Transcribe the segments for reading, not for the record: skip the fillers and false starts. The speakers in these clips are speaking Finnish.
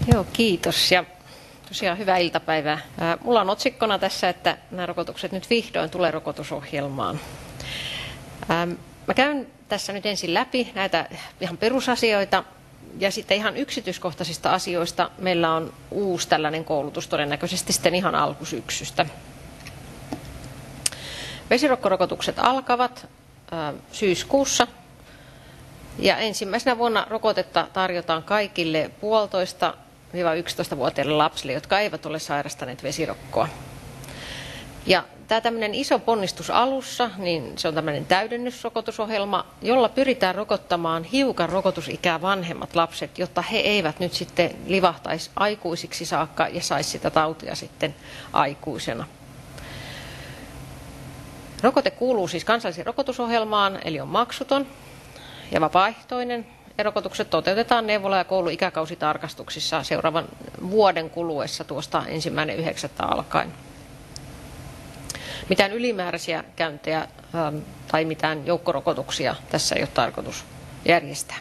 Joo, kiitos ja tosiaan hyvää iltapäivää. Mulla on otsikkona tässä, että nämä rokotukset nyt vihdoin tulee rokotusohjelmaan. Mä käyn tässä nyt ensin läpi näitä ihan perusasioita ja sitten ihan yksityiskohtaisista asioista meillä on uusi tällainen koulutus todennäköisesti sitten ihan alkusyksystä. Vesirokkorokotukset alkavat syyskuussa ja ensimmäisenä vuonna rokotetta tarjotaan kaikille 1,5–11-vuotiaille lapsille, jotka eivät ole sairastaneet vesirokkoa. Ja tämä tämmöinen iso ponnistus alussa, niin se on tämmöinen täydennysrokotusohjelma, jolla pyritään rokottamaan hiukan rokotusikää vanhemmat lapset, jotta he eivät nyt sitten livahtaisi aikuisiksi saakka ja saisi sitä tautia sitten aikuisena. Rokote kuuluu siis kansalliseen rokotusohjelmaan, eli on maksuton ja vapaaehtoinen. Ja rokotukset toteutetaan neuvola- ja kouluikäkausitarkastuksissa seuraavan vuoden kuluessa tuosta 1.9. alkaen. Mitään ylimääräisiä käyntejä tai mitään joukkorokotuksia tässä ei ole tarkoitus järjestää.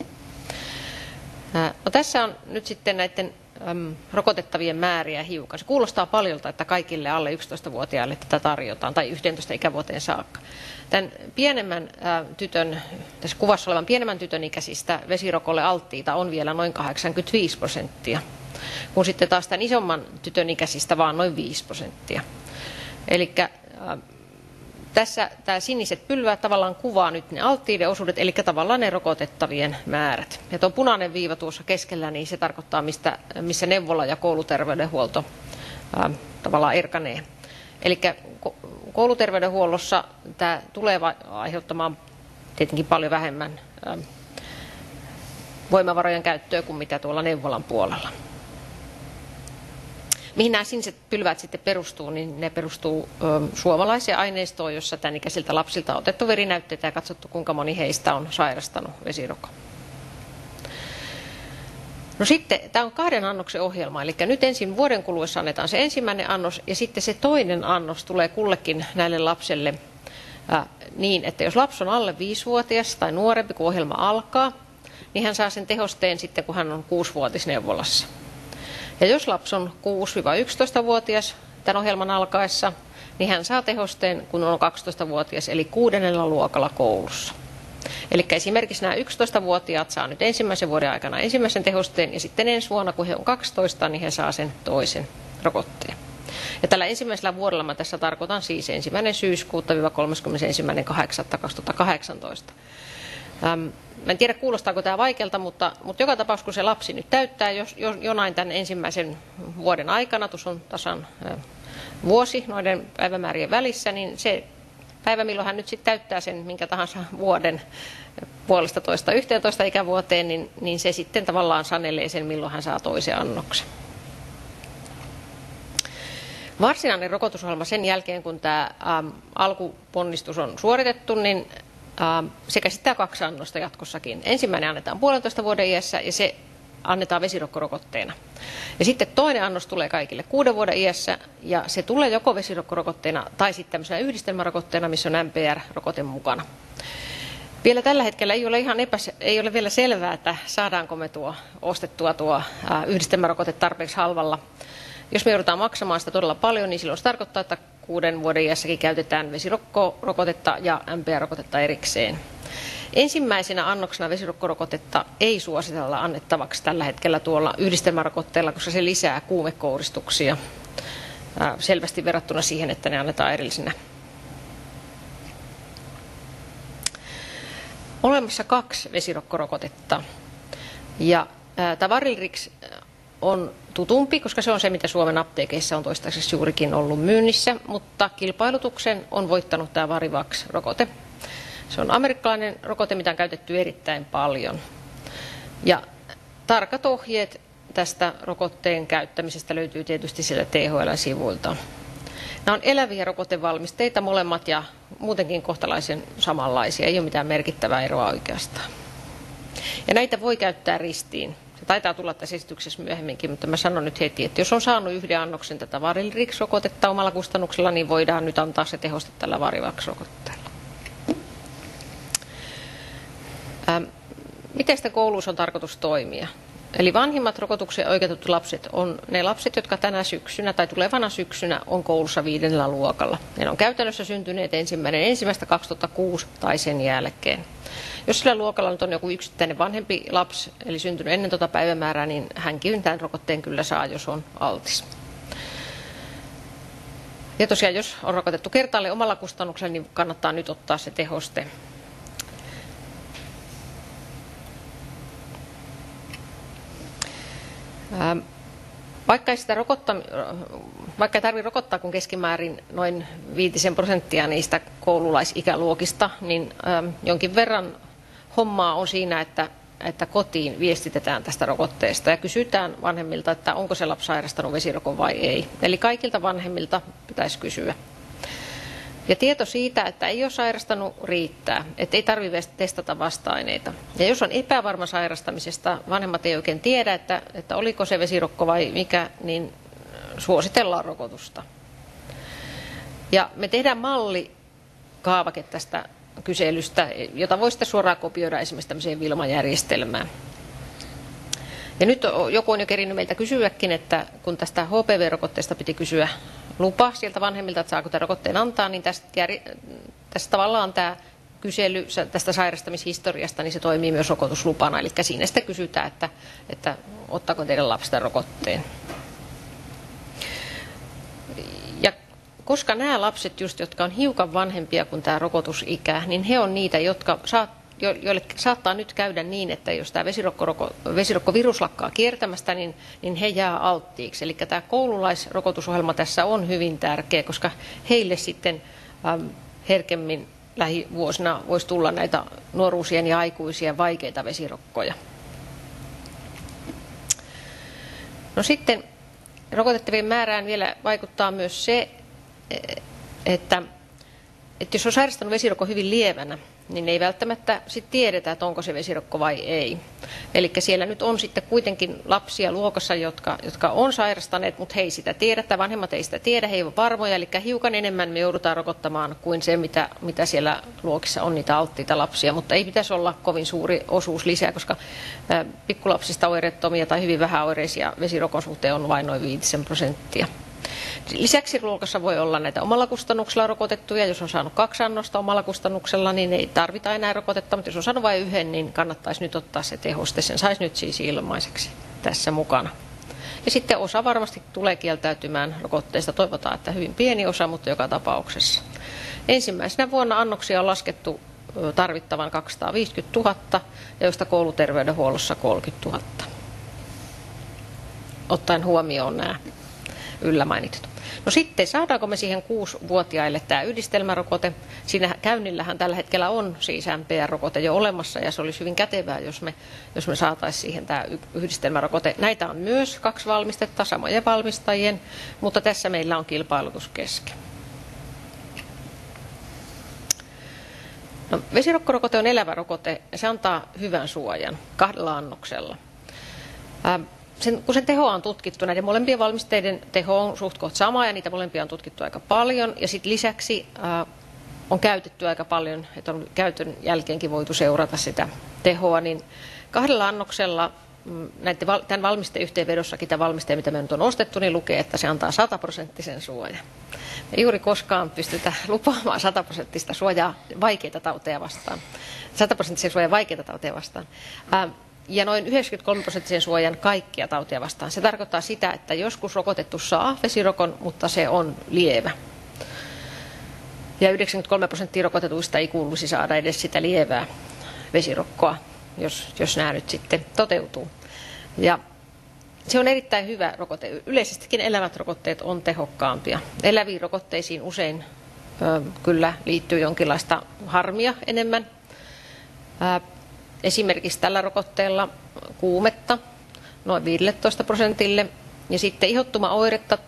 No, tässä on nyt sitten näiden rokotettavien määriä hiukan. Se kuulostaa paljolta, että kaikille alle 11-vuotiaille tätä tarjotaan, tai 11 ikävuoteen saakka. Tämän pienemmän tytön, tässä kuvassa olevan pienemmän tytön ikäisistä vesirokolle alttiita on vielä noin 85%, kun sitten taas tämän isomman tytön ikäisistä vaan noin 5%. Eli tässä tämä siniset pylväät tavallaan kuvaa nyt ne alttiiden osuudet, eli tavallaan ne rokotettavien määrät. Ja tuo punainen viiva tuossa keskellä, niin se tarkoittaa, missä neuvola- ja kouluterveydenhuolto tavallaan erkanee. Eli kouluterveydenhuollossa tämä tulee aiheuttamaan tietenkin paljon vähemmän voimavarojen käyttöä kuin mitä tuolla neuvolan puolella. Mihin nämä siniset pylväät sitten perustuu, niin ne perustuu suomalaiseen aineistoon, jossa tämän ikäisiltä lapsilta on otettu verinäytteitä ja katsottu, kuinka moni heistä on sairastanut vesirokon. No sitten, tämä on 2 annoksen ohjelma, eli nyt ensin vuoden kuluessa annetaan se ensimmäinen annos ja sitten se toinen annos tulee kullekin näille lapselle niin, että jos lapsi on alle 5-vuotias tai nuorempi, kun ohjelma alkaa, niin hän saa sen tehosteen sitten, kun hän on 6-vuotias neuvolassa. Ja jos lapsi on 6–11-vuotias tämän ohjelman alkaessa, niin hän saa tehosteen, kun on 12-vuotias, eli 6. luokalla koulussa. Eli esimerkiksi nämä 11-vuotiaat saa nyt ensimmäisen vuoden aikana ensimmäisen tehosteen, ja sitten ensi vuonna, kun he on 12, niin he saa sen toisen rokotteen. Ja tällä ensimmäisellä vuodella mä tässä tarkoitan siis 1. syyskuuta – 31.8.2018. Mä en tiedä, kuulostaako tämä vaikealta, mutta joka tapauksessa, kun se lapsi nyt täyttää jonain tämän ensimmäisen vuoden aikana, tuossa on tasan vuosi noiden päivämäärien välissä, niin se päivä, milloin hän nyt sitten täyttää sen minkä tahansa vuoden 1,5–11 ikävuoteen, niin se sitten tavallaan sanelee sen, milloin hän saa toisen annoksen. Varsinainen rokotusohjelma sen jälkeen, kun tämä alkuponnistus on suoritettu, niin se käsittää 2 annosta jatkossakin. Ensimmäinen annetaan 1,5 vuoden iässä ja se annetaan vesirokkorokotteena. Ja sitten toinen annos tulee kaikille 6 vuoden iässä ja se tulee joko vesirokkorokotteena tai sitten tämmöisenä yhdistelmärokotteena, missä on MPR-rokote mukana. Vielä tällä hetkellä ei ole vielä selvää, että saadaanko me ostettua tuo yhdistelmärokote tarpeeksi halvalla. Jos me joudutaan maksamaan sitä todella paljon, niin silloin se tarkoittaa, että 6 vuoden iässäkin käytetään vesirokkorokotetta ja MPR-rokotetta erikseen. Ensimmäisenä annoksena vesirokkorokotetta ei suositella annettavaksi tällä hetkellä tuolla yhdistelmärokotteella, koska se lisää kuumekouristuksia selvästi verrattuna siihen, että ne annetaan erillisenä. Olemassa 2 vesirokkorokotetta ja tämä Varilrix on tutumpi, koska se on se, mitä Suomen apteekeissa on toistaiseksi juurikin ollut myynnissä, mutta kilpailutuksen on voittanut tämä Varivax-rokote. Se on amerikkalainen rokote, mitä on käytetty erittäin paljon. Ja tarkat ohjeet tästä rokotteen käyttämisestä löytyy tietysti siellä THL-sivuilta. Nämä on eläviä rokotevalmisteita molemmat ja muutenkin kohtalaisen samanlaisia, ei ole mitään merkittävää eroa oikeastaan. Ja näitä voi käyttää ristiin. Se taitaa tulla tässä esityksessä myöhemminkin, mutta mä sanon nyt heti, että jos on saanut 1 annoksen tätä Varilrix-rokotetta omalla kustannuksella, niin voidaan nyt antaa se tehoste tällä Varivax-rokotteella. Miten sitä kouluissa on tarkoitus toimia? Eli vanhimmat rokotukseen oikeutetut lapset on ne lapset, jotka tänä syksynä tai tulevana syksynä on koulussa 5. luokalla. Ne on käytännössä syntyneet 1.1.2006 tai sen jälkeen. Jos sillä luokalla nyt on joku yksittäinen vanhempi lapsi, eli syntynyt ennen tuota päivämäärää, niin hänkin tämän rokotteen kyllä saa, jos on altis. Ja tosiaan, jos on rokotettu kertaalleen omalla kustannuksella, niin kannattaa nyt ottaa se tehoste. Vaikka ei tarvitse rokottaa kuin keskimäärin noin 5% niistä koululaisikäluokista, niin jonkin verran hommaa on siinä, että kotiin viestitetään tästä rokotteesta ja kysytään vanhemmilta, että onko se lapsi sairastanut vesirokon vai ei. Eli kaikilta vanhemmilta pitäisi kysyä. Ja tieto siitä, että ei ole sairastanut, riittää, että ei tarvitse testata vasta-aineita. Ja jos on epävarma sairastamisesta, vanhemmat ei oikein tiedä, että oliko se vesirokko vai mikä, niin suositellaan rokotusta. Ja me tehdään mallikaavake tästä kyselystä, jota voi sitten suoraan kopioida esimerkiksi tämmöiseen Wilma-järjestelmään. Ja nyt joku on jo kerinyt meiltä kysyäkin, että kun tästä HPV-rokotteesta piti kysyä lupa sieltä vanhemmilta, että saako tämän rokotteen antaa, niin tästä tavallaan tämä kysely tästä sairastamishistoriasta, niin se toimii myös rokotuslupana. Eli siinä sitten kysytään, että ottaako teidän lapsi tämän rokotteen. Ja koska nämä lapset, just, jotka on hiukan vanhempia kuin tämä rokotusikä, niin he on niitä, joille saattaa nyt käydä niin, että jos tämä vesirokkovirus lakkaa kiertämästä, niin he jää alttiiksi. Eli tämä koululaisrokotusohjelma tässä on hyvin tärkeä, koska heille sitten herkemmin lähivuosina voisi tulla näitä nuoruusien ja aikuisien vaikeita vesirokkoja. No sitten rokotettavien määrään vielä vaikuttaa myös se, että jos on sairastanut vesirokko hyvin lievänä, niin ei välttämättä sit tiedetä, että onko se vesirokko vai ei. Eli siellä nyt on sitten kuitenkin lapsia luokassa, jotka on sairastaneet, mutta he ei sitä tiedä, tai vanhemmat ei sitä tiedä, he eivät ole varmoja, eli hiukan enemmän me joudutaan rokottamaan kuin se, mitä siellä luokissa on niitä alttiita lapsia, mutta ei pitäisi olla kovin suuri osuus lisää, koska pikkulapsista oireettomia tai hyvin vähäoireisia vesirokon suhteen on vain noin 5%. Lisäksi luokassa voi olla näitä omalla kustannuksella rokotettuja. Jos on saanut 2 annosta omalla kustannuksella, niin ei tarvita enää rokotetta, mutta jos on saanut vain 1, niin kannattaisi nyt ottaa se tehoste. Sen saisi nyt siis ilmaiseksi tässä mukana. Ja sitten osa varmasti tulee kieltäytymään rokotteesta. Toivotaan, että hyvin pieni osa, mutta joka tapauksessa. Ensimmäisenä vuonna annoksia on laskettu tarvittavan 250 000, joista kouluterveydenhuollossa 30 000. Ottaen huomioon nämä yllä mainitut. No sitten, saadaanko me siihen 6-vuotiaille tämä yhdistelmärokote? Siinä käynnillähän tällä hetkellä on siis MPR-rokote jo olemassa, ja se olisi hyvin kätevää, jos me saataisiin siihen tämä yhdistelmärokote. Näitä on myös 2 valmistetta, samojen valmistajien, mutta tässä meillä on kilpailutus kesken. No, vesirokkorokote on elävä rokote, ja se antaa hyvän suojan 2 annoksella. Kun sen tehoa on tutkittu, näiden molempien valmisteiden teho on suht koht sama, ja niitä molempia on tutkittu aika paljon. Ja sitten lisäksi on käytetty aika paljon, että on käytön jälkeenkin voitu seurata sitä tehoa, niin 2 annoksella tämän valmisteyhteenvedossakin, tämä valmiste, mitä me nyt on ostettu, niin lukee, että se antaa 100% suojan. Ei juuri koskaan pystytä lupaamaan 100% suojaa vaikeita tauteja vastaan. 100% suojaa vaikeita tauteja vastaan. Ja noin 93% suojan kaikkia tautia vastaan. Se tarkoittaa sitä, että joskus rokotettu saa vesirokon, mutta se on lievä. Ja 93% rokotetuista ei kuuluisi saada edes sitä lievää vesirokkoa, jos nämä nyt sitten toteutuu. Ja se on erittäin hyvä rokote. Yleisestikin elävät rokotteet on tehokkaampia. Eläviin rokotteisiin usein kyllä liittyy jonkinlaista harmia enemmän. Esimerkiksi tällä rokotteella kuumetta noin 15%, ja sitten ihottumaoiretta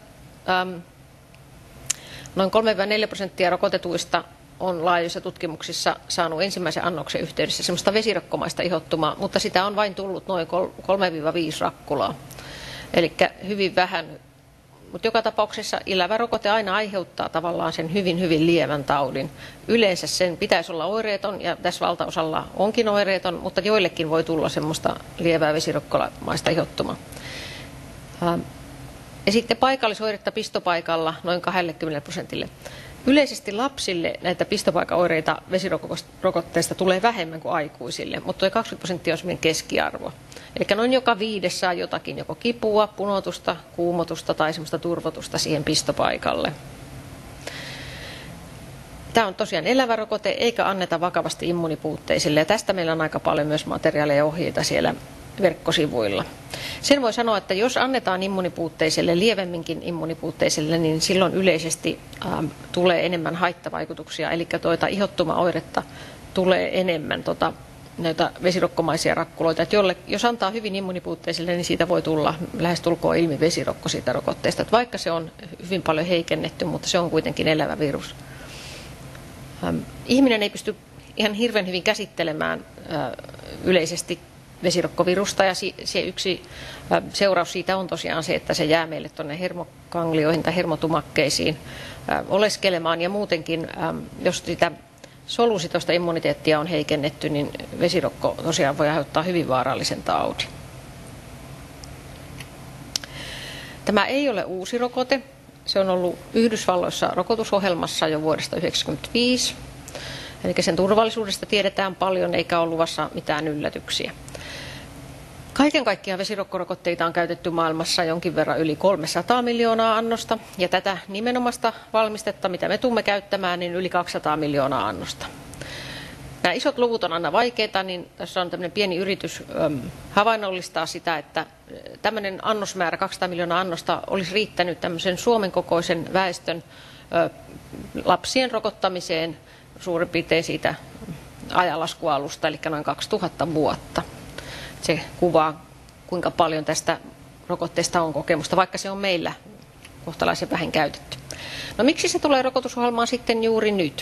noin 3-4% rokotetuista on laajoissa tutkimuksissa saanut ensimmäisen annoksen yhteydessä semmoista vesirokkomaista ihottumaa, mutta sitä on vain tullut noin 3-5 rakkulaa. Eli hyvin vähän Mutta joka tapauksessa elävä rokote aina aiheuttaa tavallaan sen hyvin lievän taudin. Yleensä sen pitäisi olla oireeton, ja tässä valtaosalla onkin oireeton, mutta joillekin voi tulla semmoista lievää vesirokkomaista ihottumaa. Ja sitten paikallisoiretta pistopaikalla noin 20%. Yleisesti lapsille näitä pistopaikaoireita vesirokotteista tulee vähemmän kuin aikuisille, mutta tuo 20% on semmoinen keskiarvo. Eli noin joka 5 saa jotakin, joko kipua, punotusta, kuumotusta tai semmoista turvotusta siihen pistopaikalle. Tämä on tosiaan elävä rokote, eikä anneta vakavasti immunipuutteisille, ja tästä meillä on aika paljon myös materiaaleja ja ohjeita siellä verkkosivuilla. Sen voi sanoa, että jos annetaan immunipuutteiselle, lievemminkin immunipuutteiselle, niin silloin yleisesti tulee enemmän haittavaikutuksia, eli ihottumaoiretta tulee enemmän näitä vesirokkomaisia rakkuloita. Että jos antaa hyvin immunipuutteiselle, niin siitä voi tulla lähestulkoon ilmivesirokko siitä rokotteesta. Että vaikka se on hyvin paljon heikennetty, mutta se on kuitenkin elävä virus. Ihminen ei pysty ihan hirveän hyvin käsittelemään yleisesti vesirokkovirusta, ja se yksi seuraus siitä on tosiaan se, että se jää meille tuonne hermokanglioihin tai hermotumakkeisiin oleskelemaan, ja muutenkin, jos sitä solusitoista immuniteettia on heikennetty, niin vesirokko tosiaan voi aiheuttaa hyvin vaarallisen taudin. Tämä ei ole uusi rokote. Se on ollut Yhdysvalloissa rokotusohjelmassa jo vuodesta 1995. Eli sen turvallisuudesta tiedetään paljon, eikä ole luvassa mitään yllätyksiä. Kaiken kaikkiaan vesirokkorokotteita on käytetty maailmassa jonkin verran yli 300 miljoonaa annosta, ja tätä nimenomaista valmistetta, mitä me tulemme käyttämään, niin yli 200 miljoonaa annosta. Nämä isot luvut on aina vaikeita, niin tässä on tämmöinen pieni yritys havainnollistaa sitä, että tämmöinen annosmäärä, 200 miljoonaa annosta, olisi riittänyt tämmöisen Suomen kokoisen väestön lapsien rokottamiseen suurin piirtein siitä ajanlaskualusta, eli noin 2000 vuotta. Se kuvaa, kuinka paljon tästä rokotteesta on kokemusta, vaikka se on meillä kohtalaisen vähän käytetty. No miksi se tulee rokotusohjelmaan sitten juuri nyt?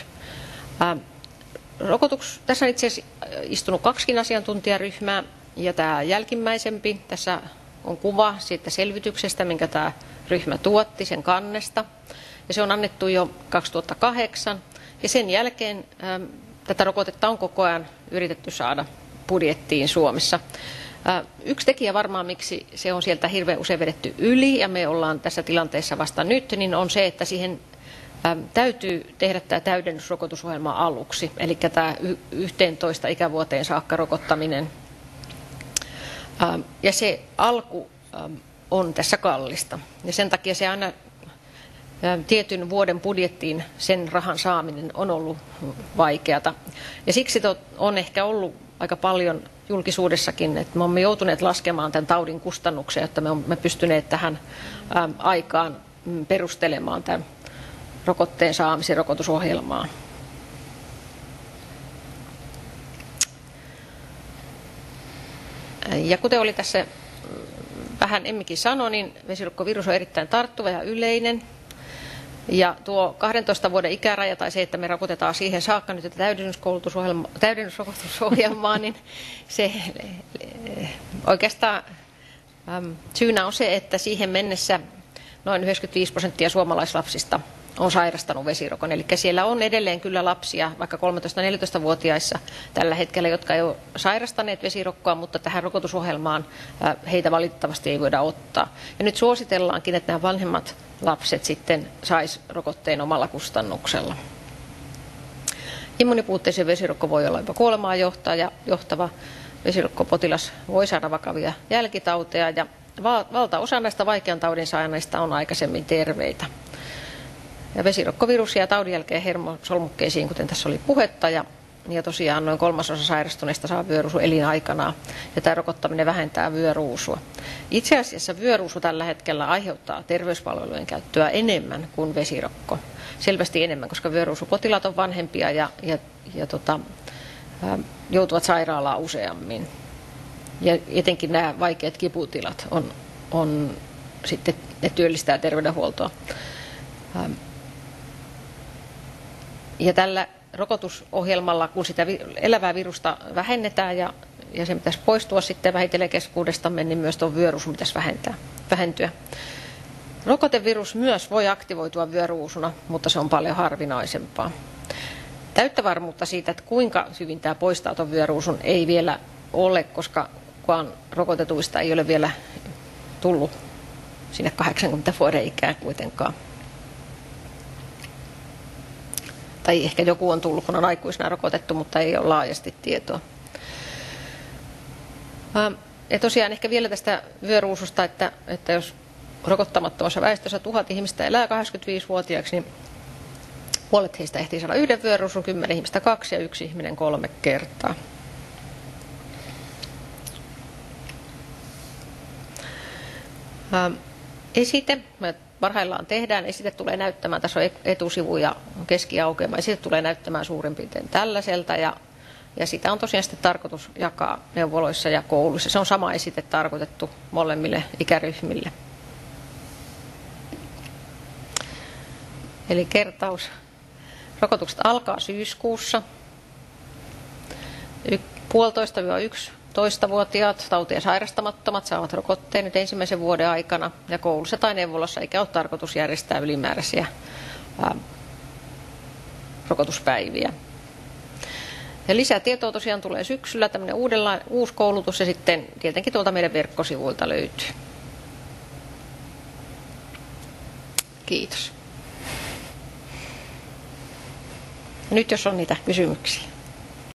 Tässä on itse asiassa istunut 2 asiantuntijaryhmää, ja tämä jälkimmäisempi, tässä on kuva siitä selvityksestä, minkä tämä ryhmä tuotti sen kannesta, ja se on annettu jo 2008, ja sen jälkeen tätä rokotetta on koko ajan yritetty saada budjettiin Suomessa. Yksi tekijä varmaan, miksi se on sieltä hirveän usein vedetty yli, ja me ollaan tässä tilanteessa vasta nyt, niin on se, että siihen täytyy tehdä tämä täydennysrokotusohjelma aluksi, eli tämä 11 ikävuoteen saakka rokottaminen. Ja se alku on tässä kallista, ja sen takia se aina tietyn vuoden budjettiin sen rahan saaminen on ollut vaikeata. Ja siksi on ehkä ollut aika paljon julkisuudessakin, että me olemme joutuneet laskemaan tämän taudin kustannuksia, jotta me olemme pystyneet tähän aikaan perustelemaan tämän rokotteen saamisen rokotusohjelmaa. Ja kuten oli tässä vähän Emmikin sanoi, niin vesirokkovirus on erittäin tarttuva ja yleinen. Ja tuo 12 vuoden ikäraja tai se, että me rokotetaan siihen saakka nyt täydennysrokotusohjelmaa, niin se oikeastaan syynä on se, että siihen mennessä noin 95% suomalaislapsista on sairastanut vesirokon. Eli siellä on edelleen kyllä lapsia, vaikka 13-14-vuotiaissa tällä hetkellä, jotka ei ole sairastaneet vesirokkoa, mutta tähän rokotusohjelmaan heitä valitettavasti ei voida ottaa. Ja nyt suositellaankin, että nämä vanhemmat lapset sitten sais rokotteen omalla kustannuksella. Immunipuutteisen vesirokko voi olla jopa kuolemaan johtava. Vesirokkopotilas voi saada vakavia jälkitauteja, ja valtaosa näistä vaikean taudin saaneista on aikaisemmin terveitä. Ja vesirokkovirus jää taudin jälkeen hermosolmukkeisiin, kuten tässä oli puhetta, ja tosiaan noin 1/3 sairastuneista saa vyöruusun elinaikanaan, ja tämä rokottaminen vähentää vyöruusua. Itse asiassa vyöruusu tällä hetkellä aiheuttaa terveyspalvelujen käyttöä enemmän kuin vesirokko. Selvästi enemmän, koska vyöruusupotilaat on vanhempia ja joutuvat sairaalaan useammin. Ja etenkin nämä vaikeat kiputilat sitten ne työllistää terveydenhuoltoa. Ja tällä rokotusohjelmalla, kun sitä elävää virusta vähennetään ja se pitäisi poistua sitten vähitellen keskuudestamme, niin myös tuon vyöruusun pitäisi vähentyä. Rokotevirus myös voi aktivoitua vyöruusuna, mutta se on paljon harvinaisempaa. Täyttä varmuutta siitä, että kuinka hyvin tämä poistaa tuon vyöruusun, ei vielä ole, koska kukaan rokotetuista ei ole vielä tullut sinne 80 vuoden ikään kuitenkaan. Tai ehkä joku on tullut, kun on aikuisena rokotettu, mutta ei ole laajasti tietoa. Ja tosiaan ehkä vielä tästä vyöruususta, että jos rokottamattomassa väestössä 1000 ihmistä elää 85-vuotiaaksi, niin puolet heistä ehtii saada yhden vyöruusun, 10 ihmistä 2 ja 1 ihminen 3 kertaa. Esite. Me parhaillaan tehdään. Esite tulee näyttämään, tässä on etusivu ja keskiaukeama. Esite tulee näyttämään suurin piirtein tällaiselta ja sitä on tosiaan sitten tarkoitus jakaa neuvoloissa ja kouluissa. Se on sama esite tarkoitettu molemmille ikäryhmille. Eli kertaus. Rokotukset alkaa syyskuussa. 1,5–11-vuotiaat tautia sairastamattomat saavat rokotteen nyt ensimmäisen vuoden aikana. Ja koulussa tai neuvolassa eikä ole tarkoitus järjestää ylimääräisiä rokotuspäiviä. Ja lisätietoa tosiaan tulee syksyllä, tämmöinen uusi koulutus ja sitten tietenkin tuolta meidän verkkosivuilta löytyy. Kiitos. Nyt jos on niitä kysymyksiä.